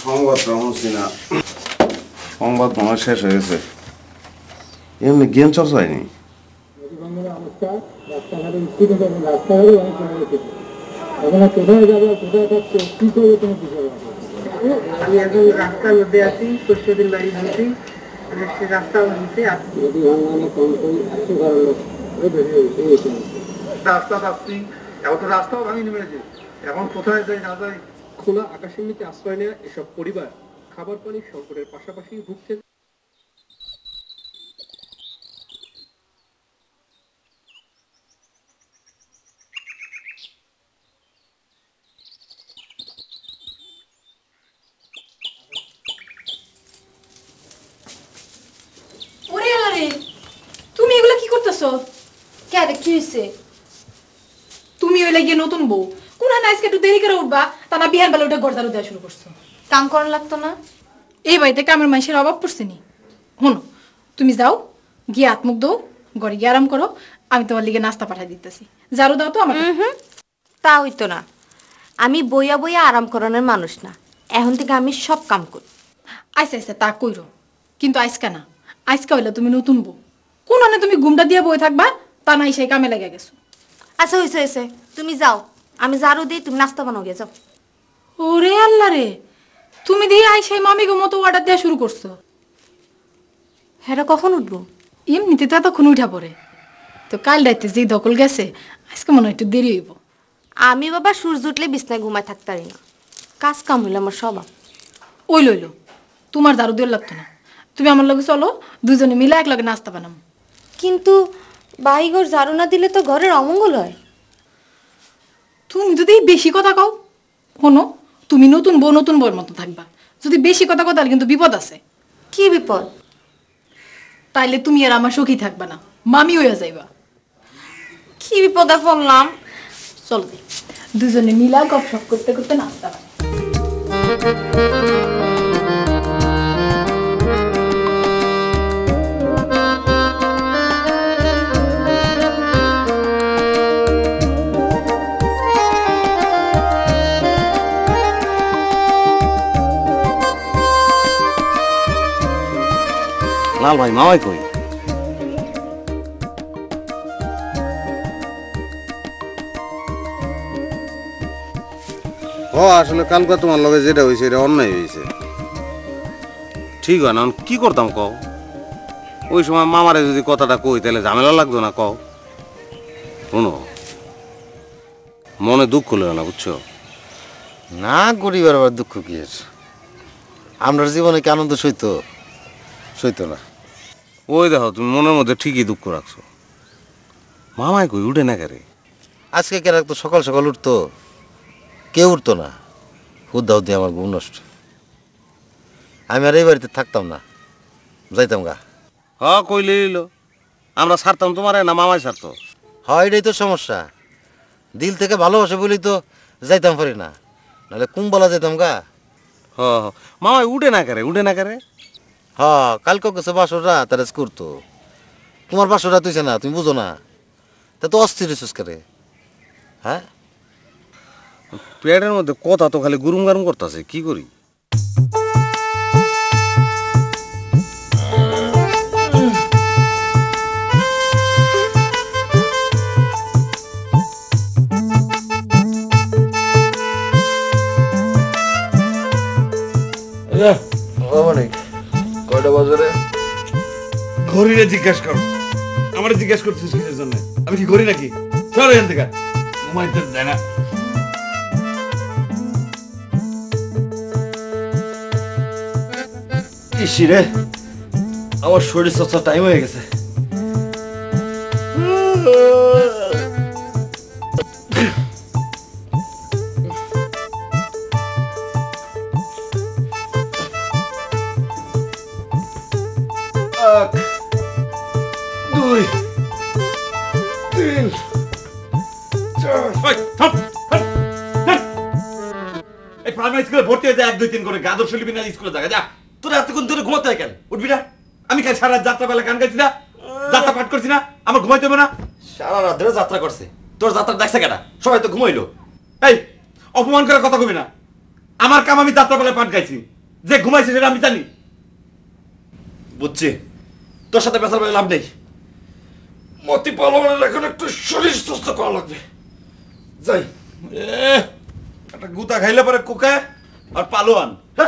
সংবাদটা শুনছি না, সংবাদ মনে হয় শেষ হয়ে গেছে। এমনি গেম চর্চা হয়নি। রাস্তার মধ্যে আছি, পরশুদিন বাড়ি ভাঙছি, রাস্তা ভাঙছে, রাস্তা ভাবছি, এখন তো রাস্তাও ভাঙি নেমেছে, এখন কোথায় যাই না যাই। খোলা আকাশের নিচে আশ্রয় নেওয়া এসব পরিবার খাবার পানির সংকটের পাশাপাশি ভুগছে। তুমি এগুলা কি করতেছো? কে কি হয়েছে? তুমি ওই লাগিয়ে নতুন বউ কোন আজকে একটু দেরি করে উঠবা, তা না বিহান বেলা উঠে গড়দারু দেওয়া শুরু করছো। কাম করার লাগতো না? এই বাড়িতে কামের মানুষের অভাব পড়ছে নি। শোনো, তুমি যাও গিয়ে হাত মুখ দাও, ঘরে গিয়ে আরাম করো, আমি তোমার লিগে নাস্তা পাঠাই দিতেছি। ঝাড়ু দাও তো আমার। তা হইতো না, আমি বইয়া বইয়া আরাম করানোর মানুষ না, এখন থেকে আমি সব কাম করি। আচ্ছা আচ্ছা তা কইরো, কিন্তু আজকা না, আজকা হইলে তুমি নতুন বউ, কোন আনে তুমি ঘুমটা দিয়ে বই থাকবা, তা নাই সেই কামে লেগে গেছো। আচ্ছা হয়েছে হয়েছে, তুমি যাও, আমি ঝাড়ু দিই, তুমি নাস্তা বানাও গিয়ে যাও। ওরে আল্লাহ রে, তুমি দিয়ে আই সেই মামিগো মতো অর্ডার দেওয়া শুরু করছো। হ্যাঁ কখন উঠবো? এমনিতে তো এতক্ষণ উঠা পড়ে, তো কাল রাতে যে দখল গেছে আজকে মনে হয় একটু দেরি হইব। আমি বাবা সূর্য উঠলে বিছনায় ঘুমায় থাকতে পারি না, কাজ কাম হইলে আমার স্বভাব। ওই লইলো, তোমার ঝাড়ু দিয়ে লাগতো না, তুমি আমার লগে চলো, দুজনে মিলে এক লগে নাস্তা বানাম। কিন্তু বাড়িঘর ঝাড়ু না দিলে তো ঘরের অমঙ্গল হয়। তুমি যদি বেশি কথা কও, শোনো তুমি নতুন বউর মতো থাকবা, যদি বেশি কথা কও তাহলে কিন্তু বিপদ আছে। কি বিপদ? তাইলে তুমি আর আমার সখী থাকবা না, মামি হইয়া যাইবা। কি বিপদে পড়লাম? চলো দুজনে মিলা গপসপ করতে করতে নাস্তা বানাই। লাল ভাই মামাই কই? ও আসলে কালকে তোমার লগে যেটা হয়েছে এটা অন্যায় হয়েছে। ঠিক হয় না, কি করতাম কও? ওই সময় মামারে যদি কথাটা কই তাহলে ঝামেলা লাগতো না কও? শোনো, মনে দুঃখ লেও না, বুঝছো? না গরিবের আবার দুঃখ কি আছে? আমরা জীবনে কি আনন্দ সইতো না। ওই দেখো তুমি মনের মধ্যে ঠিকই দুঃখ রাখছো। মামাই কই উঠে না কেরে? আজকে কে রাখতো, সকাল সকাল উঠতো, কেউ উঠতো না। হুদ্দা হুদ্দি আমার ঘুম নষ্ট। আমি আর এই বাড়িতে থাকতাম না, যাইতাম গা। হ্যাঁ কইলে এলো, আমরা ছাড়তাম তোমারে না মামাই ছাড়তো? হয় এটাই তো সমস্যা, দিল থেকে ভালোবাসে বলেই তো যাইতাম পারি না, নাহলে কুম্বলা যেতাম গা। হ মামাই উঠে না কেরে? হ্যাঁ কালকে গেছে বাসরা তারা করতো, তোমার বাসরা তুইছে না, তুমি বুঝো না, তা তো অস্থির হইছিস করে। হ্যাঁ পেটের মধ্যে কথা তো খালি গুরুম গারুম করতেছে, কি করি? কয়টা বাজারে? ঘড়িরে জিজ্ঞাসা করো, আমার জিজ্ঞাসা করছিস কিসের জন্য? আমি কি ঘড়ি নাকি? চল এখান থেকে, ঘুমাইতে দেয় না। ইসি রে, আমার শরীর চর্চা টাইম হয়ে গেছে। ভর্তি হয়ে যায় 1 2 3 করে গাদর শৈলী বিনা স্কুলে জায়গা যা। তোর রাতে কোন ধরে ঘুমাতে হয় কেন? উঠবি না? আমি কাল সারা যাত্রা বেলা গান গাইছি না, যাত্রা পাঠ করছি না, আমার ঘুমাইতে হবে না? সারা রাত ধরে যাত্রা করছে, তোর যাত্রা দেখছে কেটা? সবাই তো ঘুমাইলো। এই অপমান করে কথা কবি না, আমার কাম আমি যাত্রা বেলায় পাঠ গাইছি, যে ঘুমাইছে সেটা আমি জানি। বুঝছি, তোর সাথে বেচার বেলা লাভ নেই। মতি পালোয়ানের এখন একটু শরীর সুস্থ করা লাগবে। যাই, একটা গুতা খাইলে পরে কোকা আর পালোয়ান। হ্যাঁ,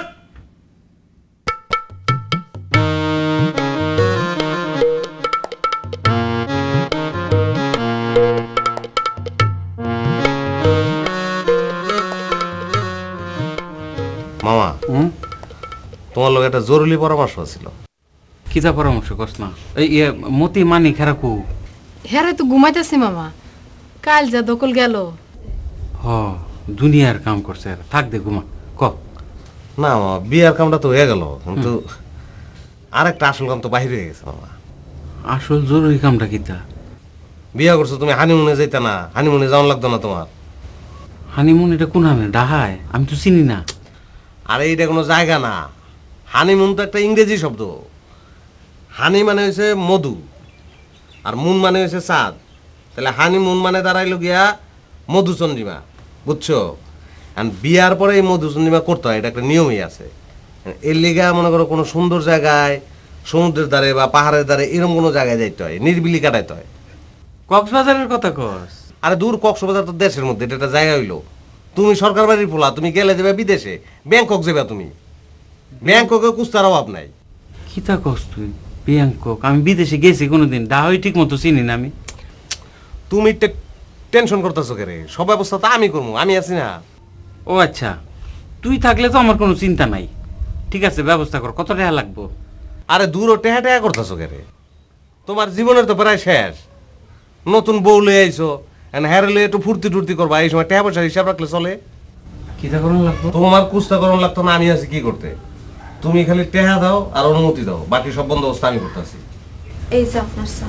মামা, তোমার লোক একটা জরুরি পরামর্শ ছিল। কিতা পরামর্শ করছ না? এই মতি মানি খেরাকু হ্যাঁ তো ঘুমাইতেছি মামা, কাল যা দকল গেল। হ, দুনিয়ার কাম করছে, থাক দে ঘুমা। ক না মামা, বিয়ার কামটা তো হয়ে গেল, কিন্তু আরেকটা আসল কাম তো বাহির হয়ে গেছে মামা। আসল জরুরি কামটা কিতা? বিয়া করছো তুমি, হানিমুনে যাইতা না? হানিমুনে যাওয়ান লাগতো না তোমার? হানিমুন এটা কোন হানে? ডাহায়? আমি তো চিনি না। আরে এইটা কোনো জায়গা না, হানিমুন তো একটা ইংরেজি শব্দ। হানি মানে হয়েছে মধু, আর মুন মানে হয়েছে চাঁদ। তাহলে হানিমুন মানে দাঁড়াইলো গিয়া মধুচন্দ্রিমা, বুঝছো? বিয়ার পরে এই মধুচন্দ্রিমা করতে হয়, এটা একটা নিয়মই আছে। এর লিগা মনে করো কোনো সুন্দর জায়গায়, সমুদ্রের ধারে বা পাহাড়ের ধারে এরকম কোনো জায়গায় যাইতে হয়, নির্বিলি কাটাইতে হয়। কক্সবাজারের কথা কস? আরে দূর, কক্সবাজার তো দেশের মধ্যে, এটা একটা জায়গা হইলো। তুমি সরকার বাড়ির পোলা, তুমি গেলে যাবে বিদেশে, ব্যাংকক যাবে তুমি। ব্যাংককে কুস্তার অভাব নাই। কিতা কস তুই? ব্যাংকক? আমি বিদেশে গেছি কোনোদিন, ডাহাই ঠিক মতো চিনি না আমি। তুমি টেনশন করতেছো কে রে? সব ব্যবস্থা তো আমি করবো, আমি আছি না। ও আচ্ছা, তুই থাকলে তো আমার কোনো চিন্তা নাই। ঠিক আছে, ব্যবস্থা কর। কত টাকা লাগবো? আরে দূর, টেহা টেহা করতেছো কে রে? তোমার জীবনের তো প্রায় শেষ। নতুন বউ লয়ে আইছো, হ্যাঁ লয়ে একটু ফুর্তি টুর্তি করবা, এই সময় টেহা পয়সা হিসাব রাখলে চলে? কিতা করুন লাগবো? তোমার কুস্তা করণ লাগতো না, আমি আছি কি করতে। তুমি খালি টেহা দাও আর অনুমতি দাও, বাকি সব বন্দোবস্ত আমি করতেছি। এই যে আপনার চা।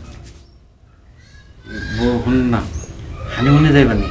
বলুন না, হানিমুনে যাইবানি?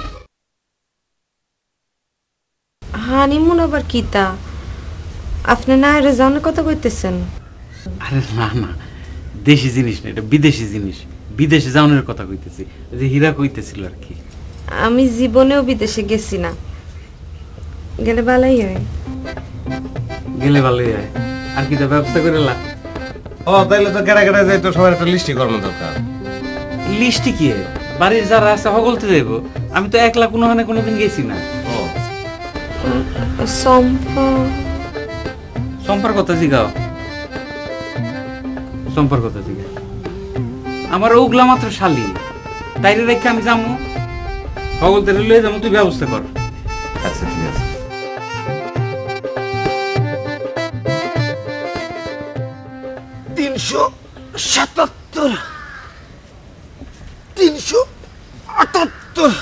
হানিমুন আবার কিতা? আপনি না এর জানার কথা কইতেছেন? আরে না না, দেশি জিনিস না, এটা বিদেশি জিনিস। বিদেশে যাওয়ানোর কথা কইতেছি, যে হীরা কইতেছিল আর কি। আমি জীবনেও বিদেশে গেছি না, গেলে ভালোই হয়। গেলে ভালোই হয়। আর কিতা ব্যবস্থা করে লাগ? ও তাইলে তো কেড়া কেড়া যাই, তো সবার একটা লিস্টি করানো দরকার। লিস্টি কি? বাড়ির যারা আছে হগলতে যাইব। আমি তো একলা কোনোখানে কোনোদিন গেছি না। সম্পার কথা জিগাও, সম্পার কথা জিগা। আমার ওগুলা মাত্র শালি, তাইরে রেখে আমি যাবো? হগলতে লয়ে যাবো, তুই ব্যবস্থা কর। আচ্ছা ঠিক আছে। তিনশো 77, 378,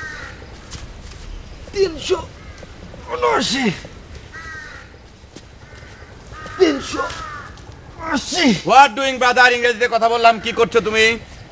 379, 380। What doing brother? ইংরেজিতে কথা বললাম, কি করছো তুমি?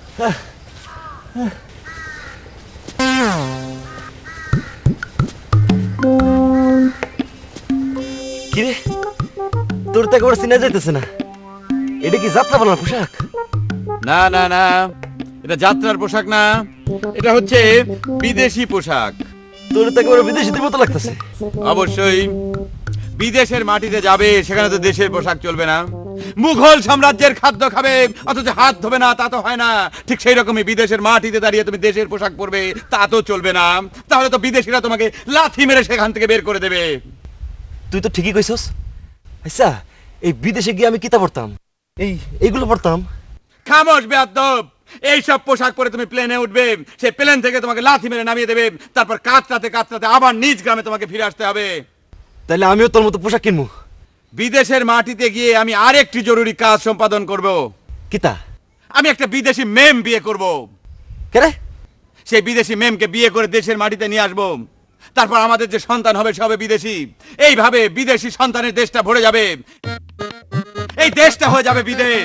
কিরে, তোর তো একবার চিনা যাইতেছে না। এটা কি যাত্রা বলার পোশাক? না না না, এটা যাত্রার পোশাক না, এটা হচ্ছে বিদেশি পোশাক। তোর তো একবার বিদেশিদের মতো লাগতেছে। অবশ্যই, বিদেশের মাটিতে যাবে, সেখানে তো দেশের পোশাক চলবে না। মুঘল সাম্রাজ্যের খাদ্য খাবে অথচ হাত ধোবে না, তা তো হয় না। ঠিক সেই রকমই বিদেশের মাটিতে দাঁড়িয়ে তুমি দেশের পোশাক পরবে, তা তো চলবে না। তাহলে তো বিদেশিরা তোমাকে লাথি মেরে সেখান থেকে বের করে দেবে। তুই তো ঠিকই কইছস। আচ্ছা, এই বিদেশে গিয়ে আমি কিতা পড়তাম? এইগুলো পড়তাম। খামোশ বেয়াদব! এইসব পোশাক পরে তুমি প্লেনে উঠবে, সেই প্লেন থেকে তোমাকে লাথি মেরে নামিয়ে দেবে, তারপর কাতরাতে কাতরাতে আবার নিজ গ্রামে তোমাকে ফিরে আসতে হবে। তাহলে আমিও তোর মতো পোশাক কিনবো। বিদেশের মাটিতে গিয়ে আমি আরেকটি জরুরি কাজ সম্পাদন করব। কিতা? আমি একটা বিদেশি মেম বিয়ে করব। কেরে? সেই বিদেশি মেমকে বিয়ে করে দেশের মাটিতে নিয়ে আসবো। তারপর আমাদের যে সন্তান হবে সবে বিদেশি। এইভাবে বিদেশি সন্তানের দেশটা ভরে যাবে, এই দেশটা হয়ে যাবে বিদেশ।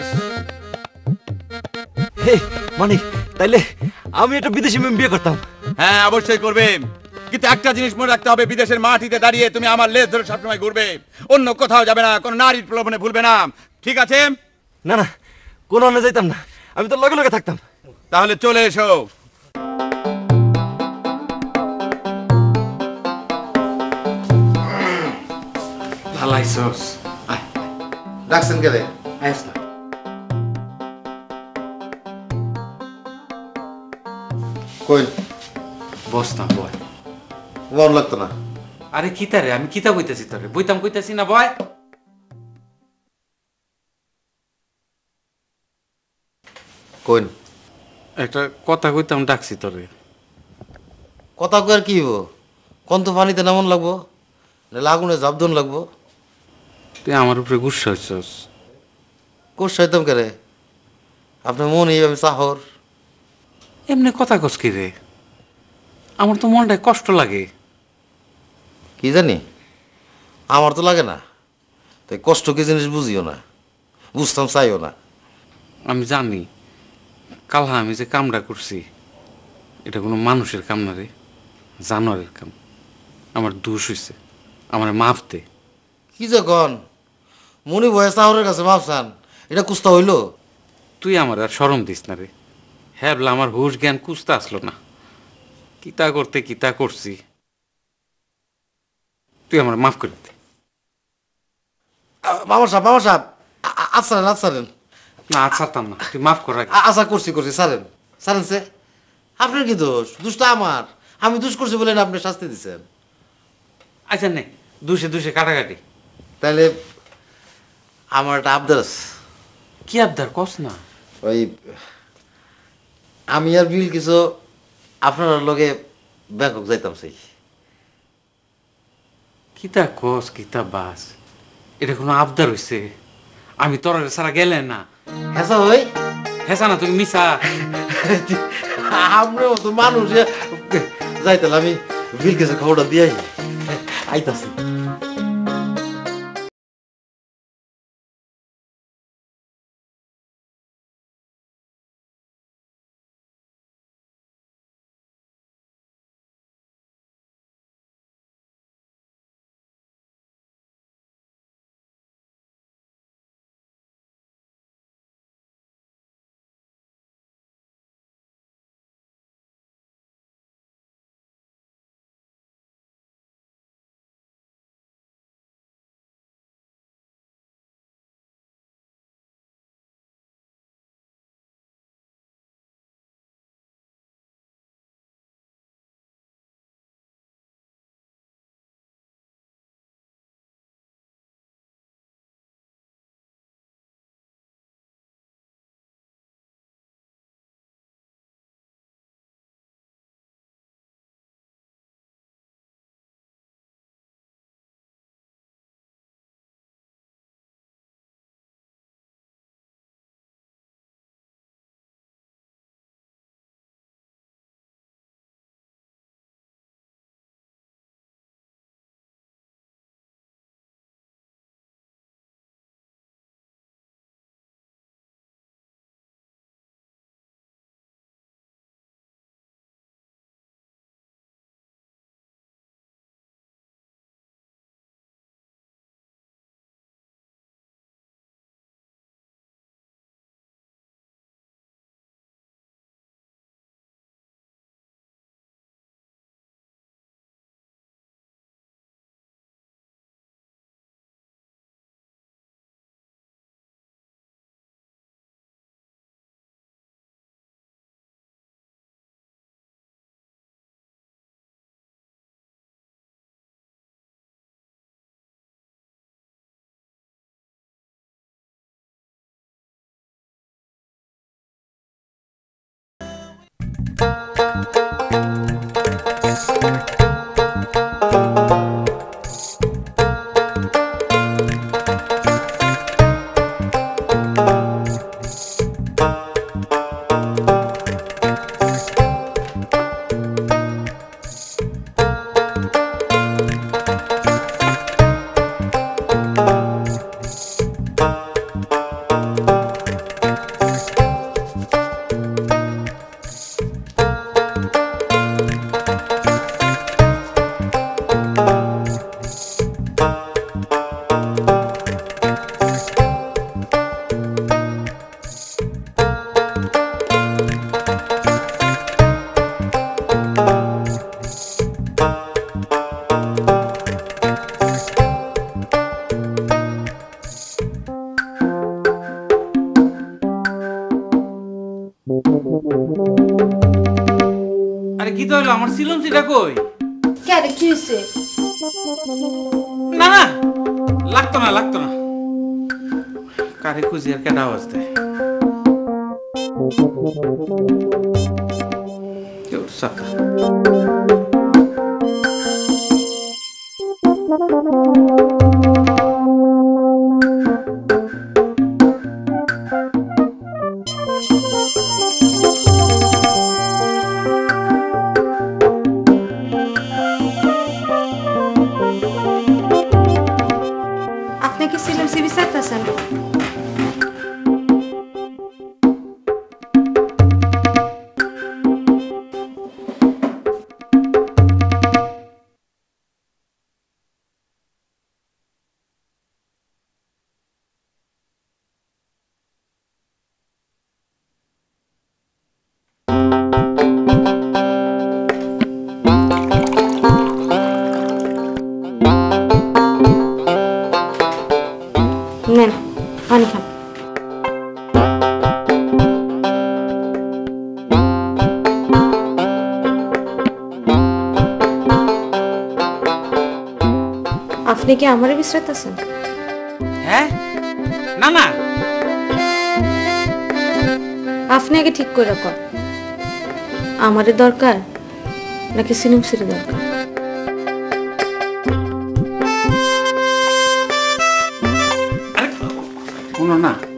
মানিক, তাইলে আমি একটা বিদেশি মেম বিয়ে করতাম। হ্যাঁ, অবশ্যই করবে, কিন্তু একটা জিনিস মনে রাখতে হবে, বিদেশের মাটিতে দাঁড়িয়ে তুমি আমার লেজ ধরে সবসময় ঘুরবে, অন্য কোথাও যাবে না, কোনো নারীর প্রলোভনে ভুলবে না, ঠিক আছে? না না, কোনো অন্য যাইতাম না, আমি তো লগে লগে থাকতাম। তাহলে চলে এসো। ভালো আইসস আয় ডাকছেন কে রে? আইস না কই বস না বয় ভালো লাগতো না। আরে কিতা রে আমি কিতা কইতাছি তোরে বইতাম কইতাছি না বয় কই একটা কথা কইতাম ডাকছি তোরে কথা কই আর কি হইব? কোন তো পানিতে নামন লাগবো, নাহলে আগুনে জাবদন লাগবো। তুই আমার উপরে গুসা হইছস কোষ হইতাম কে রে? আপনার মন এইভাবে চাহর। এমনি কথা কস কি রে আমার তো মনটায় কষ্ট লাগে কি জানি, আমার তো লাগে না, তাই কষ্ট কি জিনিস বুঝিও না, বুঝতাম চাইও না। আমি জানি কালহা আমি যে কামটা করছি এটা কোনো মানুষের কাম না রে জানোয়ারের কাম আমার দোষ হইছে আমার মাফ দে কি যখন মনি ভয়ে চাহরের কাছে ভাবছান, এটা কুস্তা হইল? তুই আমার আর শরম দিস না রে হ্যাঁ বলে আমার হুশ জ্ঞান কুস্তা আসলো না কিতা করতে কিতা করছি তুই আমার মাফ করে দে বাবা সাহেব আচ্ছারেন আচ্ছারেন। না ছাড়তাম না তুই মাফ কর আগে। আচ্ছা করছি সারেন সারেন সে। আপনার কি দোষ? দোষ তো আমার, আমি দোষ করছি বলে না আপনি শাস্তি দিচ্ছেন। আচ্ছা নে দুষে দুষে কাটাকাটি তাহলে আমার একটা আবদার আছে। কি আবদার কস না ওই আমি আর বিল কিছু আপনার লগে ব্যাংকক যাইতাম সেই। কিতা কস কিতা বাস এটা কোনো আবদার হইছে? আমি তোর সারা গেলে না হেসা হই হেসা না তুই মিশা আমরা তো মানুষ যাইতাম, আমি বিল কিছু খবরটা দিয়ে আইতাছি। হলো আমার সিলমসিটা কই? কে রে কি হইছে? না না লাগতো না লাগতো না। কারে খুঁজি আর কেডা আওয়াজ দেয়? কেউ সাকা আপনি কি সিলমসি বিচারতেছেন? নেন পানি খান। আপনি কি আমারে বিশ্রাইতেছেন? হ্যাঁ না না আপনি আগে ঠিক করে রাখুন, আমারে দরকার নাকি সিনেমসির দরকার? কোনো না